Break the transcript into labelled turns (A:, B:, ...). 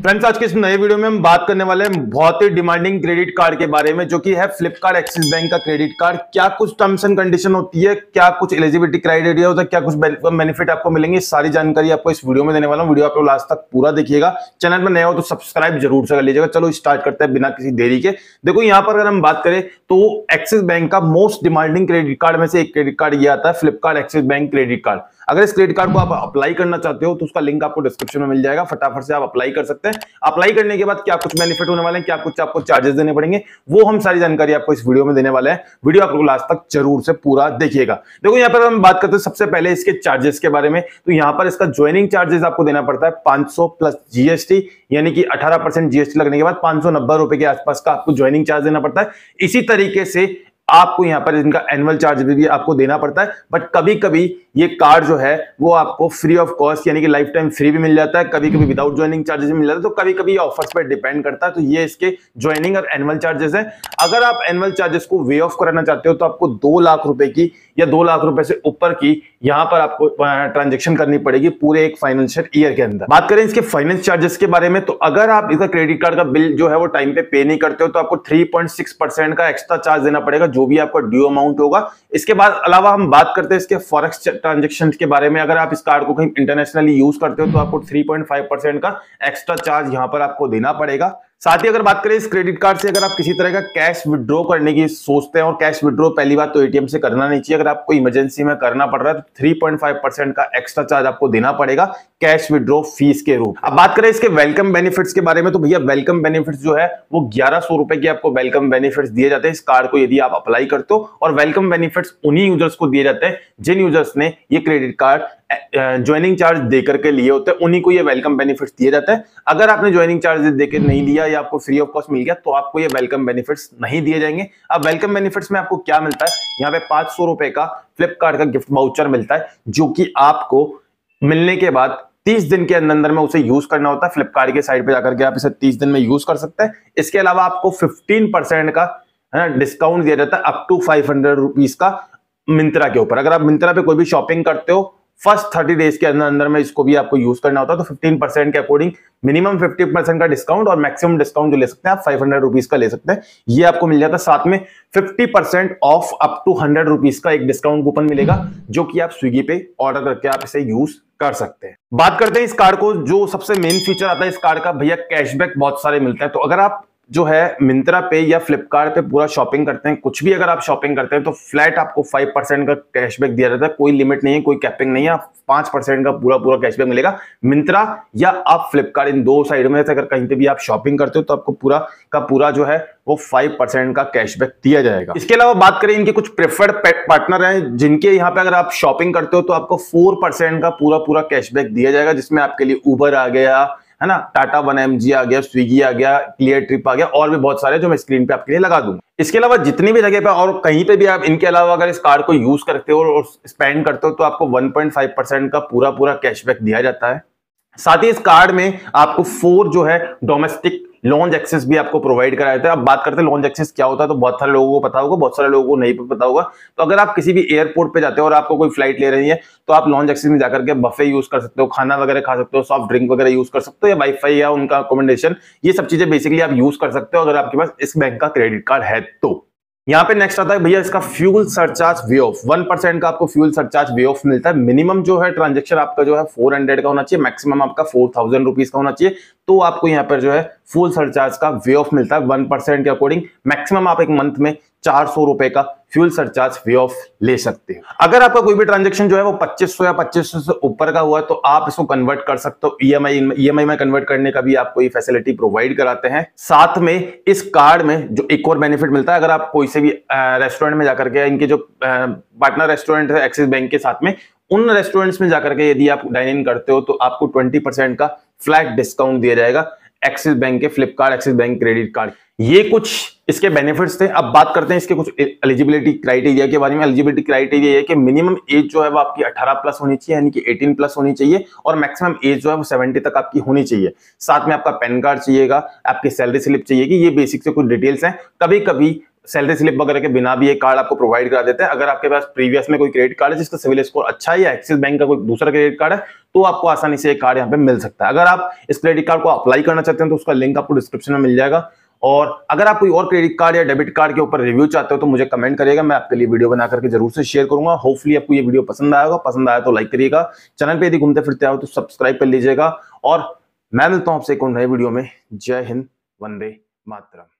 A: Friends, आज के इस नए वीडियो में हम बात करने वाले हैं बहुत ही डिमांडिंग क्रेडिट कार्ड के बारे में, जो कि है फ्लिपकार्ट एक्सिस बैंक का क्रेडिट कार्ड। क्या कुछ टर्म्स एंड कंडीशन होती है, क्या कुछ एलिजिबिलिटी क्राइटेरिया होता है, क्या कुछ बेनिफिट आपको मिलेंगे, सारी जानकारी आपको इस वीडियो में देने वाला हूं। वीडियो आप लोग लास्ट तक पूरा देखिएगा। चैनल पर नया हो तो सब्सक्राइब जरूर से कर लीजिएगा। चलो स्टार्ट करते हैं बिना किसी देरी के। देखो, यहाँ पर अगर हम बात करें तो एक्सिस बैंक का मोस्ट डिमांडिंग क्रेडिट कार्ड में से एक क्रेडिट कार्ड ये आता है, Flipkart Axis bank credit card. अगर इस क्रेडिट कार्ड को आप अप्लाई करना चाहते हो तो उसका लिंक आपको डिस्क्रिप्शन में मिल जाएगा, फटाफट से आप अप्लाई कर सकते हैं। अप्लाई करने के बाद क्या कुछ बेनिफिट होने वाले हैं, क्या कुछ आपको चार्जेस देने पड़ेंगे, वो हम सारी जानकारी आपको इस वीडियो में देने वाले हैं। वीडियो आप लोग लास्ट तक जरूर से पूरा देखिएगा। देखो, यहाँ पर हम बात करते हैं सबसे पहले इसके चार्जेस के बारे में। तो यहाँ पर इसका ज्वाइनिंग चार्जेस आपको देना पड़ता है 500 प्लस जीएसटी, यानी कि 18% जीएसटी लगने के बाद 590 रुपए के आसपास का आपको ज्वाइनिंग चार्ज देना पड़ता है। इसी तरीके से आपको यहाँ पर इनका एनुअल चार्ज भी आपको देना पड़ता है। बट कभी कभी ये कार्ड जो है वो आपको फ्री ऑफ कॉस्ट, यानी कि लाइफ टाइम फ्री भी मिल जाता है, कभी कभी विदाउट ज्वाइनिंग चार्जेस भी मिल जाता है। तो कभी कभी ऑफर्स पर डिपेंड करता है। तो ये इसके ज्वाइनिंग और एनुअल चार्जेस है। अगर आप एनुअल चार्जेस को वे ऑफ कराना चाहते हो तो आपको 2 लाख रुपए की या 2 लाख रुपए से ऊपर की यहाँ पर आपको ट्रांजेक्शन करनी पड़ेगी पूरे एक फाइनेंशियल ईयर के अंदर। बात करें इसके फाइनेंस चार्जेस के बारे में, तो अगर आप इसका क्रेडिट कार्ड का बिल जो है वो टाइम पे नहीं करते हो तो आपको 3.6% का एक्स्ट्रा चार्ज देना पड़ेगा, जो भी आपका ड्यू अमाउंट होगा। इसके बाद अलावा हम बात करते हैं इसके फॉरेक्स ट्रांजेक्शन के बारे में। अगर आप इस कार्ड को कहीं इंटरनेशनली यूज करते हो तो आपको 3.5% का एक्स्ट्रा चार्ज यहाँ पर आपको देना पड़ेगा। साथ ही अगर बात करें इस क्रेडिट कार्ड से अगर आप किसी तरह का कैश विड्रॉ करने की सोचते हैं, और कैश विड्रॉ पहली बात तो एटीएम से करना नहीं चाहिए, अगर आपको इमरजेंसी में करना पड़ रहा है तो 3.5% का एक्स्ट्रा चार्ज आपको देना पड़ेगा कैश विड्रॉ फीस के रूप। अब बात करें इसके वेलकम बेनिफिट्स के बारे में, तो भैया वेलकम बेनिफिट्स जो है वो 1100 रुपए के आपको वेलकम बेनिफिट्स दिए जाते हैं इस कार्ड को यदि आप अप्लाई करते हो। और वेलकम बेनिफिट्स उन्हीं यूजर्स को दिए जाते हैं जिन यूजर्स ने ये क्रेडिट कार्ड ज्वाइनिंग चार्ज देकर के लिए होते हैं, उन्हीं को ये वेलकम बेनिफिट्स दिए जाते हैं। अगर आपने ज्वाइनिंग चार्ज देकर नहीं लिया या आपको फ्री ऑफ कॉस्ट मिल गया तो आपको ये वेलकम बेनिफिट्स नहीं दिए जाएंगे। अब वेलकम बेनिफिट्स में आपको क्या मिलता है, यहाँ पे 500 रुपए का फ्लिपकार्ट का गिफ्ट वाउचर मिलता है, जो कि आपको मिलने के बाद 30 दिन के अंदर में उसे यूज करना होता है। फ्लिपकार्ट के साइट पे जाकर के आप इसे 30 दिन में यूज कर सकते हैं। इसके अलावा आपको 15% का डिस्काउंट दिया जाता है अप टू 500 रुपीज का मिंत्रा के ऊपर। अगर आप मिंत्रा पे कोई भी शॉपिंग करते हो फर्स्ट 30 डेज के अंदर में इसको भी आपको यूज करना होता है, तो 15% के अकॉर्डिंग मिनिमम 50% का डिस्काउंट और मैक्सिमम डिस्काउंट जो ले सकते हैं आप 500 रुपीज का ले सकते हैं, ये आपको मिल जाता है। साथ में 50% ऑफ अप टू 100 रुपीज का एक डिस्काउंट कूपन मिलेगा, जो कि आप स्विगी पे ऑर्डर करके आप इसे यूज कर सकते हैं। बात करते हैं इस कार्ड को, जो सबसे मेन फीचर आता है इस कार्ड का, भैया कैशबैक बहुत सारे मिलते हैं। तो अगर आप जो है मिंत्रा पे या फ्लिपकार्ट पे पूरा शॉपिंग करते हैं, कुछ भी अगर आप शॉपिंग करते हैं तो फ्लैट आपको 5% का कैशबैक दिया जाता है। कोई लिमिट नहीं है, कोई कैपिंग नहीं है, आप 5% का पूरा कैशबैक मिलेगा। मिंत्रा या आप फ्लिपकार्ट, इन दो साइड में से अगर कहीं पे भी आप शॉपिंग करते हो तो आपको पूरा का पूरा जो है वो 5% का कैशबैक दिया जाएगा। इसके अलावा बात करें इनके कुछ प्रेफर्ड पार्टनर हैं जिनके यहाँ पे अगर आप शॉपिंग करते हो तो आपको 4% का पूरा कैशबैक दिया जाएगा, जिसमें आपके लिए उबर आ गया है ना, टाटा 1mg आ गया, स्विगी आ गया, क्लियर ट्रिप आ गया, और भी बहुत सारे जो मैं स्क्रीन पे आपके लिए लगा दूंगा। इसके अलावा जितनी भी जगह पे और कहीं पे भी आप इनके अलावा अगर इस कार्ड को यूज करते हो और स्पेंड करते हो तो आपको 1.5% का पूरा कैशबैक दिया जाता है। साथ ही इस कार्ड में आपको 4 जो है डोमेस्टिक लॉन्ज एक्सेस भी आपको प्रोवाइड कराया जाता है। अब बात करते हैं लॉन्ज एक्सेस क्या होता है, तो बहुत सारे लोगों को पता होगा, बहुत सारे लोगों को नहीं पता होगा। तो अगर आप किसी भी एयरपोर्ट पे जाते हो और आपको कोई फ्लाइट ले रही है तो आप लॉन्ज एक्सेस में जाकर के बफे यूज कर सकते हो, खाना वगैरह खा सकते हो, सॉफ्ट ड्रिंक वगैरह यूज कर सकते हो, या वाईफाई या उनका अकोमोडेशन, ये सब चीजें बेसिकली आप यूज कर सकते हो अगर आपके पास इस बैंक का क्रेडिट कार्ड है तो। यहाँ पे नेक्स्ट आता है भैया इसका फ्यूल सरचार्ज वे ऑफ। 1% का आपको फ्यूल सरचार्ज वे ऑफ मिलता है। मिनिमम जो है ट्रांजेक्शन आपका जो है 400 का होना चाहिए, मैक्सिमम आपका 4000 रुपीज का होना चाहिए, तो आपको यहाँ पर जो है फुल सरचार्ज का वे ऑफ मिलता है 1% के अकॉर्डिंग। मैक्सिमम आप एक मंथ में 400 रुपए का फ्यूल सरचार्ज वे ऑफ ले सकते हैं। अगर आपका कोई भी ट्रांजेक्शन जो है वो 2500 या 2500 से ऊपर का हुआ है तो आप इसको कन्वर्ट कर सकते हो ईएमआई में कन्वर्ट करने का भी आपको ये फैसिलिटी प्रोवाइड कराते हैं। साथ में इस कार्ड में जो एक और बेनिफिट मिलता है, अगर आप कोई से भी रेस्टोरेंट में जाकर के, इनके जो पार्टनर रेस्टोरेंट है एक्सिस बैंक के साथ में, उन रेस्टोरेंट्स में जाकर के यदि आप डाइन इन करते हो तो आपको 20% का फ्लैट डिस्काउंट दिया जाएगा एक्सिस बैंक के Flipkart Axis bank credit card. ये कुछ इसके बेनिफिट्स थे। अब बात करते हैं इसके कुछ एलिजिबिलिटी क्राइटेरिया के बारे में। एलिजिबिलिटी क्राइटेरिया ये है कि मिनिमम एज जो है वो आपकी 18 प्लस होनी चाहिए, यानी कि 18 प्लस होनी चाहिए, और मैक्सिमम एज जो है वो 70 तक आपकी होनी चाहिए। साथ में आपका पैन कार्ड चाहिएगा, आपकी सैलरी स्लिप चाहिएगी। ये बेसिक से कुछ डिटेल्स हैं। कभी कभी सैलरी स्लिप वगैरह के बिना भी एक कार्ड आपको प्रोवाइड करा देते हैं। अगर आपके पास प्रीवियस में कोई क्रेडिट कार्ड है जिसका सिविल स्कोर अच्छा है या एक्सिस बैंक का कोई दूसरा क्रेडिट कार्ड है तो आपको आसानी से ये कार्ड यहाँ पे मिल सकता है। अगर आप इस क्रेडिट कार्ड को अप्लाई करना चाहते हैं तो उसका लिंक आपको डिस्क्रिप्शन में मिल जाएगा। और अगर आप कोई और क्रेडिट कार्ड या डेबिट कार्ड के ऊपर रिव्यू चाहते हो तो मुझे कमेंट करिएगा, मैं आपके लिए वीडियो बना करके जरूर से शेयर करूंगा। होपफुली आपको ये वीडियो पसंद आएगा, पसंद आया तो लाइक करिएगा, चैनल पे यदि घूमते फिरते आओ तो सब्सक्राइब कर लीजिएगा। और मैं मिलता हूं आपसे एक और नए वीडियो में। जय हिंद, वंदे मातरम।